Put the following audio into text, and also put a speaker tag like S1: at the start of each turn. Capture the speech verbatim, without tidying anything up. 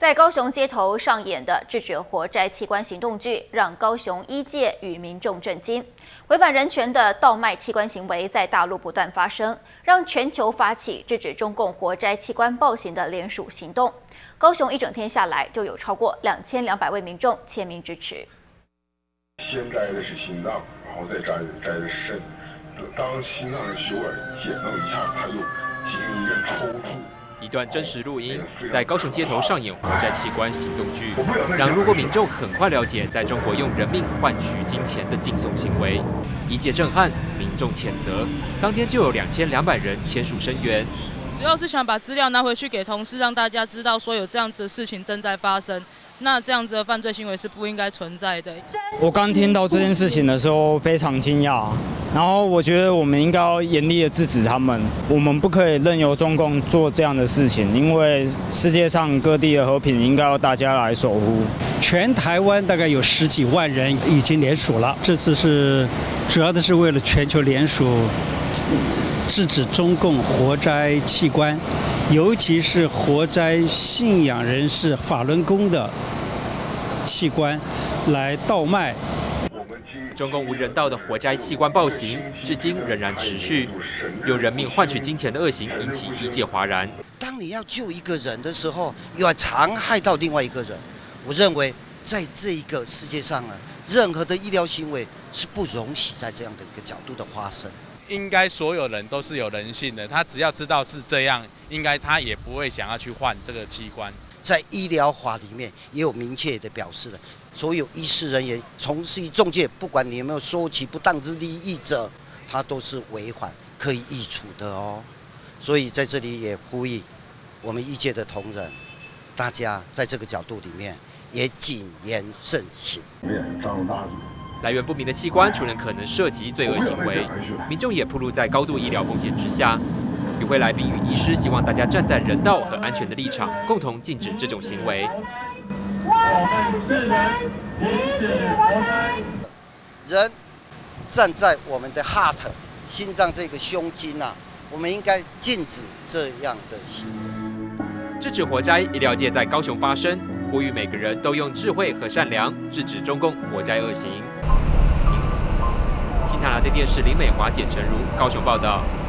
S1: 在高雄街头上演的制止活摘器官行动剧，让高雄医界与民众震惊。违反人权的倒卖器官行为在大陆不断发生，让全球发起制止中共活摘器官暴行的联署行动。高雄一整天下来，就有超过两千两百位民众签名支持。
S2: 先摘的是心脏，然后再摘摘的是肾。当心脏血管剪到一下，它又进行一阵抽搐。
S3: 一段真实录音在高雄街头上演活摘器官行动剧，让路过民众很快了解在中国用人命换取金钱的惊悚行为。一界震撼，民众谴责，当天就有两千两百人签署声援。
S4: 主要是想把资料拿回去给同事，让大家知道说有这样子的事情正在发生。 那这样子的犯罪行为是不应该存在的。
S5: 我刚听到这件事情的时候非常惊讶，然后我觉得我们应该要严厉的制止他们，我们不可以任由中共做这样的事情，因为世界上各地的和平应该要大家来守护。
S6: 全台湾大概有十几万人已经联署了，这次是主要的是为了全球联署，制止中共活摘器官，尤其是活摘信仰人士法轮功的 器官来倒卖，
S3: 中共无人道的活摘器官暴行，至今仍然持续。用人命换取金钱的恶行，引起医界哗然。
S7: 当你要救一个人的时候，又要残害到另外一个人，我认为在这一个世界上呢，任何的医疗行为是不容许在这样的一个角度的发生。
S8: 应该所有人都是有人性的，他只要知道是这样，应该他也不会想要去换这个器官。
S7: 在医疗法里面也有明确的表示了，所有医师人员从事于中介，不管你有没有收取不当之利益者，他都是违反可以议处的哦。所以在这里也呼吁我们医界的同仁，大家在这个角度里面也谨言慎行。
S3: 来源不明的器官，除了可能涉及罪恶行为，民众也暴露在高度医疗风险之下。 与会来宾与医师希望大家站在人道和安全的立场，共同禁止这种行为。
S7: 我们是人，彼此活摘。人站在我们的 heart 心脏这个胸襟啊，我们应该禁止这样的行为。
S3: 制止活摘，医疗界在高雄发声，呼吁每个人都用智慧和善良制止中共活摘恶行。新台达的电视林美华、简成如高雄报道。